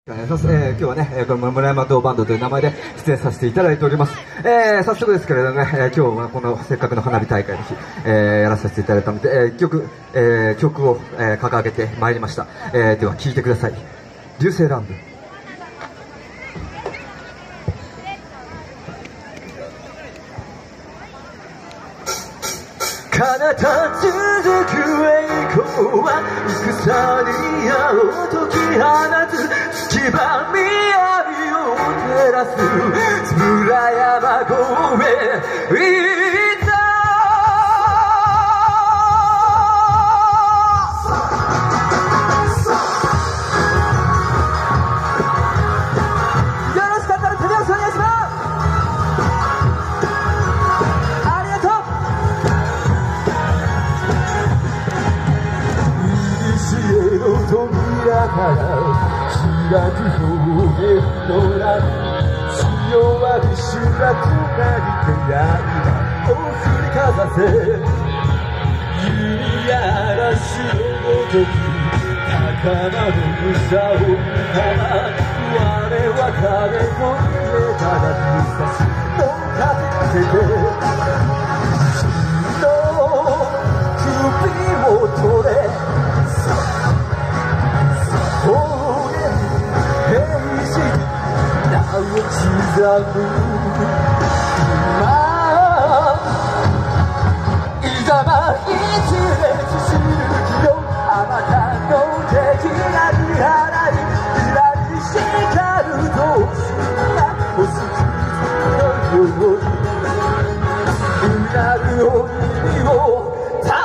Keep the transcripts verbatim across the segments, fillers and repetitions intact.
えー、今日はね、えー、この村山堂バンドという名前で出演させていただいております。えー、早速ですけれどもね、えー、今日はこのせっかくの花火大会の日、えー、やらさせていただいたので、えー、曲、えー、曲を、えー、掲げてまいりました。えー、では聴いてください。流星乱舞。彼方続く栄光は戦に矢を解き放つ月ばみやびを照らす村山越えいたよろしかったら手拍子お願いします。扉から開く表現の波潮はびしらとなりて闇を振りかざせ弓や嵐のごとき高まる草を見たら我は彼の家から武蔵の風せて君の首を取れ刻む今いざま一列しるきよあまたの敵なり払いひらり光る同士が星屑のようにうなる鬼を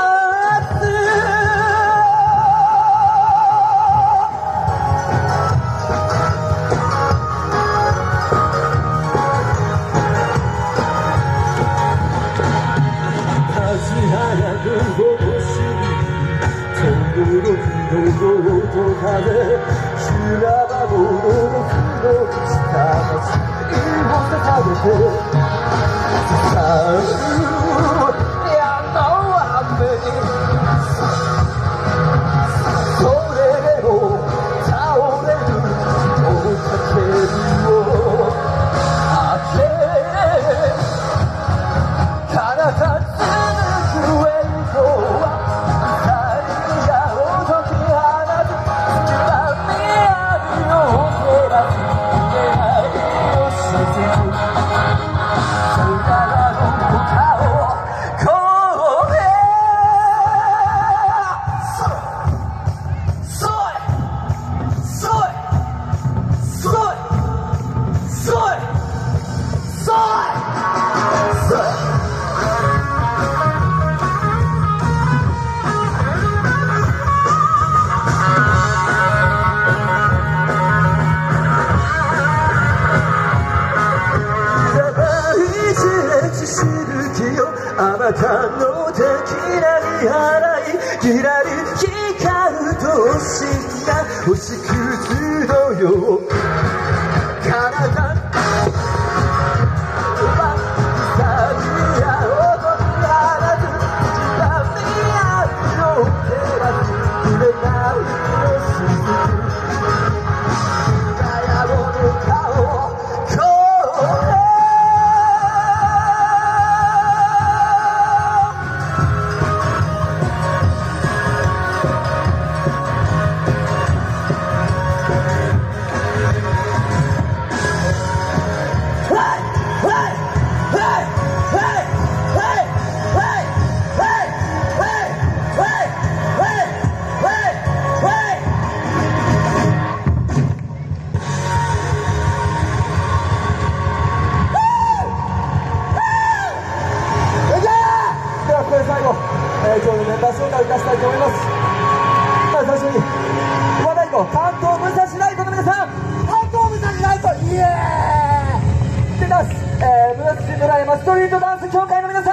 風修羅場物の黒くした街にもさべてさうやの雨にそれでも倒れる追いかけるを開け彼方続く栄光はあまたの敵なり払いきらり光ると星が星屑のよう体今日のメンバー紹介をいたしたいと思います。まず最初に和太鼓関東武蔵ライトの皆さん、関東武蔵ライトイエーイ。でます、えー、武蔵村山ストリートダンス協会の皆さん